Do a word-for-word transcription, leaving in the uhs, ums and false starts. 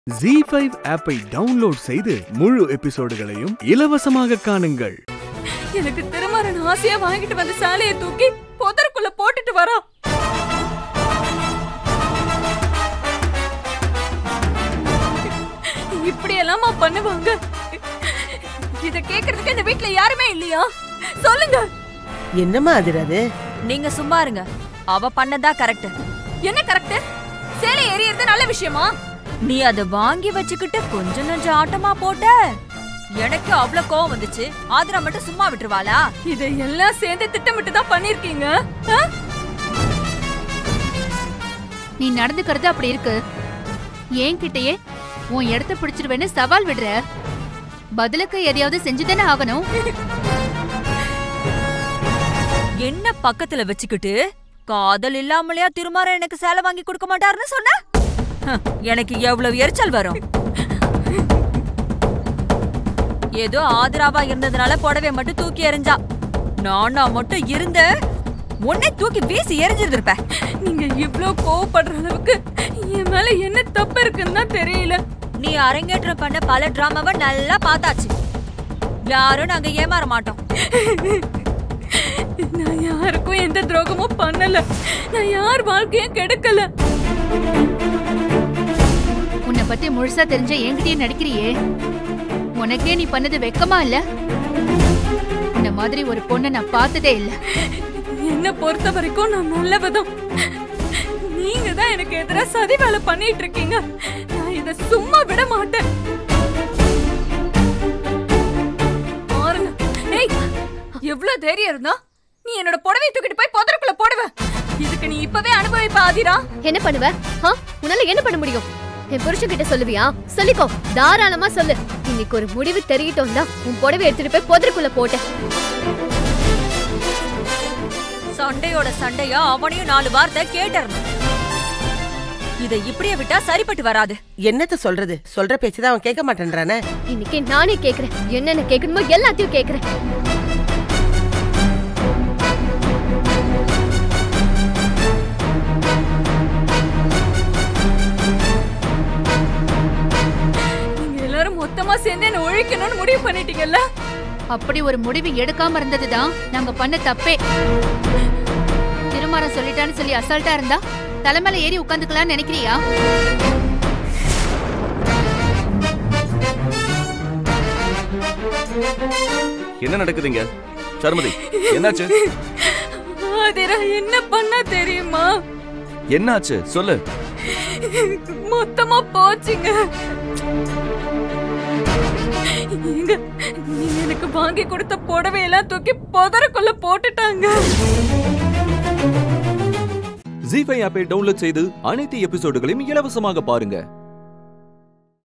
ஜீ five ஆப்பை download செய்து முழு எபிசோடுகளையும் இலவசமாக காணுங்கள். எனக்கு திருமண ஆசையா வாங்கிட்டு வந்த சாலையை தூக்கி புதருக்குள்ள போட்டுட்டு வரா. இப்படி எல்லாமா பண்ணுவாங்க? இத கேக்குறதுக்கு இந்த வீட்ல யாருமே இல்லையா? சொல்லுங்க. என்னம்மா அதிராது? நீங்க சும்மா இருங்க. அவ பண்ணதா கரெக்ட். என்ன கரெக்ட்? சேலை எரியறது நல்ல விஷயமா? நீ அத வாங்கி வச்சுக்கிட்டு கொஞ்சம் நஞ்சம் ஆட்டமா போட்ட. எனக்கு அவ்வளவு கோவம் வந்துச்சு. ஆதிரா மட்டும் சும்மா விட்டுருவாளா? இத எல்லாம் சேர்ந்து திட்டமிட்டு தான் பண்ணிருக்கீங்க. நீ நடந்துக்கிறது அப்படி இருக்கு. என்கிட்டயே உன் இடத்த பிடிச்சிருவேன்னு சவால் விடுற. பதிலுக்கு எதையாவது செஞ்சுதானே ஆகணும். என்ன பக்கத்துல வச்சுக்கிட்டு காதல் இல்லாமலையா திருமாற எனக்கு சேலை வாங்கி கொடுக்க மாட்டாருன்னு சொன்ன? எனக்கு எவ்வளவு எரிச்சல் வரும். ஏதோ ஆதரவா இருந்ததுனால புடவை மட்டும் தூக்கி எறிஞ்சா. நானா மட்டும் இருந்த உன்னை தூக்கி வீசி எரிஞ்சிருப்ப. நீங்க இவ்ளோ கோவப்படுற அளவுக்கு என் மேல என்ன தப்பு இருக்குன்னு தெரியல. நீ அரங்கேற்றம் பண்ண பல டிராமாவை நல்லா பார்த்தாச்சு. யாரும் நாங்க ஏமாற மாட்டோம். நான் யாருக்கும் எந்த துரோகமும் பண்ணல. நான் யார் வாழ்க்கையும் கெடுக்கல. உன்னை பத்தி முழுசா தெரிஞ்ச என்கிட்டயே நடிக்கிறியே. உனக்கே நீ பண்ணது வெக்கமா இல்ல? இந்த மாதிரி ஒரு பொண்ணை நான் பார்த்ததே இல்ல. என்ன பொறுத்த வரைக்கும் நான் நல்லவதான். நீங்க தான் எனக்கு எதிராக சதி வேலை பண்ணிட்டு இருக்கீங்க. நான் இத சும்மா விட மாட்டேன். எவ்வளவு தைரியம் இருந்தா நீ என்னோட புடவை தூக்கிட்டு போய் புதருக்குள்ள போடுவ. இதுக்கு நீ இப்பவே அனுபவிப்ப ஆதிரா. என்ன பண்ணுவ? உன்னால என்ன பண்ண முடியும்? என் புருஷன் கிட்ட சொல்லுவியா? சொல்லிக்கோ, தாராளமா சொல்லு. இன்னைக்கு ஒரு முடிவு தெரியட்டும் தான் உன் புடவை எடுத்துட்டு போய் புதருக்குள்ள போட்ட. சண்டையோட சண்டையா அவனையும் நாலு வார்த்தை கேட்டறணும். இதை இப்படியே விட்டா சரிப்பட்டு வராது. என்னத்த சொல்றது? சொல்ற பேச்சுதான் அவன் கேட்க மாட்டேன்றானே. இன்னைக்கு நானே கேக்குறேன். என்னென்ன கேட்கணுமோ எல்லாத்தையும் கேக்குறேன். மொத்தமா சேர்ந்து என்ன ஒழிக்கணும்னு முடிவு பண்ணிட்டீங்கல்ல? அப்படி ஒரு முடிவு எடுக்காம இருந்ததுதான் நாங்க பண்ண தப்பே. திருமாரம் சொல்லிட்டான்னு சொல்லி அசால்ட்டா இருந்தா தலைமையில ஏறி உட்காந்துக்கலாம்னு நினைக்கிறியா? என்ன நடக்குதுங்க? சர்மதி, என்னாச்சு? ஆதிரா என்ன பண்ண தெரியுமா? என்னாச்சு சொல்லு. மொத்தமா போச்சுங்க. எனக்கு வாங்கி கொடுத்த புடவையெல்லாம் தூக்கி புதருக்குள்ள போட்டுட்டாங்க. ஜீ ஃபைவ் ஆப்பை டவுன்லோட் செய்து அனைத்து எபிசோடுகளையும் இலவசமாக பாருங்க.